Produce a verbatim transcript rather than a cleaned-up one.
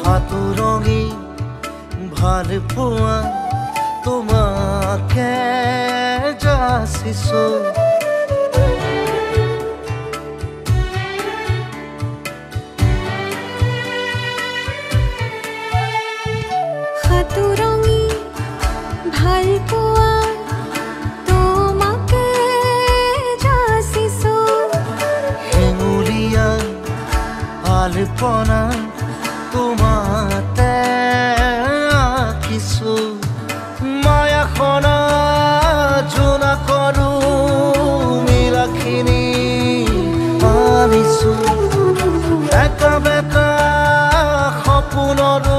হাতুৰঙি ভাল পোৱা তোমাকে যাচিছো হাতুৰঙি ভাল পোৱা তোমাকে যাচিছো হেঙুলীয়া আলপনা তোমাতে আঁকিছো মায়াখনা জোনা কৰো মিলাখিনি আনিছো একা বেকা সপোনৰ